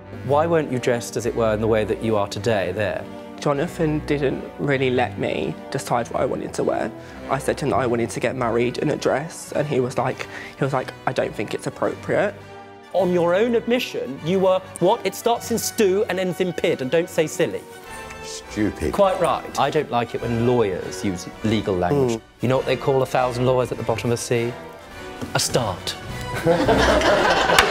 Why weren't you dressed, as it were, in the way that you are today there? Jonathan didn't really let me decide what I wanted to wear. I said to him that I wanted to get married in a dress, and he was like, I don't think it's appropriate. On your own admission, you were, what? It starts in stew and ends in pid, and don't say silly. Stupid. Quite right. I don't like it when lawyers use legal language. You know what they call 1,000 lawyers at the bottom of the sea? A start.